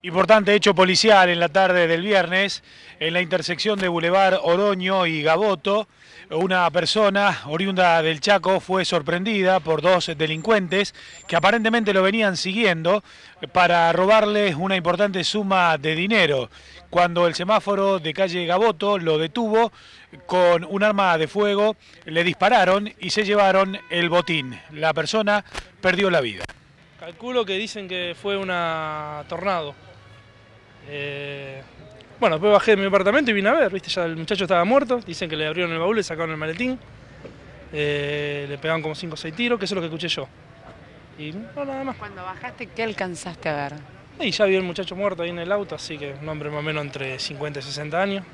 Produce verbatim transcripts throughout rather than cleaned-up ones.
Importante hecho policial en la tarde del viernes en la intersección de Boulevard Oroño y Gaboto. Una persona oriunda del Chaco fue sorprendida por dos delincuentes que aparentemente lo venían siguiendo para robarles una importante suma de dinero. Cuando el semáforo de calle Gaboto lo detuvo con un arma de fuego, le dispararon y se llevaron el botín. La persona perdió la vida. Calculo que dicen que fue una tornado. Eh, bueno, después bajé de mi apartamento y vine a ver, ¿viste? Ya el muchacho estaba muerto, dicen que le abrieron el baúl, le sacaron el maletín, eh, le pegaron como cinco o seis tiros, que eso es lo que escuché yo. Y no, nada más. Cuando bajaste, ¿qué alcanzaste a ver? Y ya vi el muchacho muerto ahí en el auto, así que un hombre más o menos entre cincuenta y sesenta años.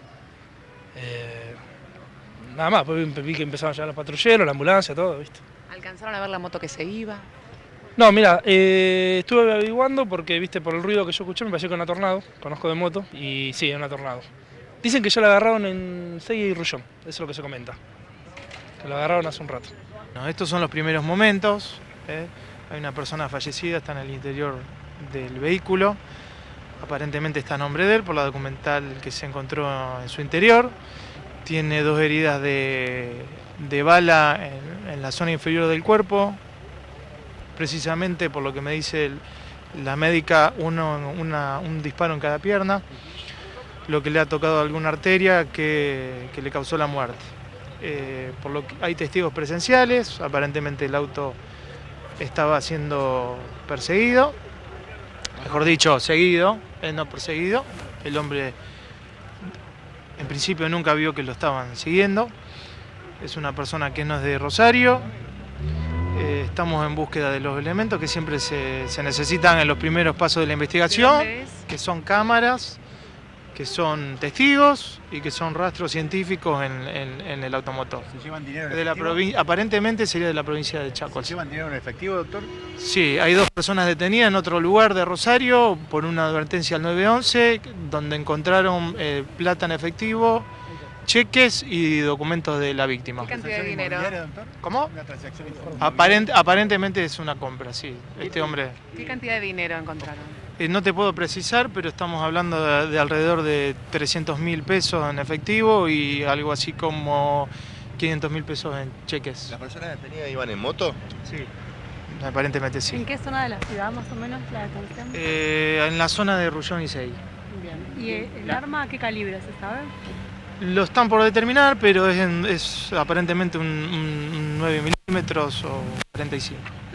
Eh, nada más, después vi que empezaron a llegar los patrulleros, la ambulancia, todo, ¿viste? ¿Alcanzaron a ver la moto que se iba? No, mira, eh, estuve averiguando porque, viste, por el ruido que yo escuché me pareció que era una tornado, conozco de moto, y sí, es una tornado. Dicen que ya la agarraron en Seguí y Rullón, eso es lo que se comenta, que la agarraron hace un rato. No, estos son los primeros momentos, ¿eh? Hay una persona fallecida, está en el interior del vehículo, aparentemente está a nombre de él por la documental que se encontró en su interior, tiene dos heridas de, de bala en, en la zona inferior del cuerpo, precisamente por lo que me dice el, la médica, uno, una, un disparo en cada pierna, lo que le ha tocado a alguna arteria que, que le causó la muerte. Eh, por lo que hay testigos presenciales, aparentemente el auto estaba siendo perseguido, mejor dicho, seguido, eh, no perseguido. El hombre en principio nunca vio que lo estaban siguiendo, es una persona que no es de Rosario. Eh, estamos en búsqueda de los elementos que siempre se, se necesitan en los primeros pasos de la investigación, que son cámaras, que son testigos y que son rastros científicos en, en, en el automotor. ¿Se llevan dinero en de la efectivo? Aparentemente sería de la provincia de Chaco. ¿Se llevan dinero en efectivo, doctor? Sí, hay dos personas detenidas en otro lugar de Rosario por una advertencia al nueve once, donde encontraron eh, plata en efectivo, cheques y documentos de la víctima. ¿Qué cantidad de dinero? Doctor? ¿Cómo? Una transacción Aparent, aparentemente es una compra, sí. Este hombre... ¿Qué cantidad de dinero encontraron? Eh, no te puedo precisar, pero estamos hablando de, de alrededor de trescientos mil pesos en efectivo y algo así como quinientos mil pesos en cheques. ¿Las personas detenidas iban en moto? Sí, aparentemente sí. ¿En qué zona de la ciudad más o menos la detención? Eh, en la zona de Rullón y Seguí. Bien. ¿Y el, el arma qué calibre se sabe? Lo están por determinar, pero es, en, es aparentemente un, un nueve milímetros o cuarenta y cinco.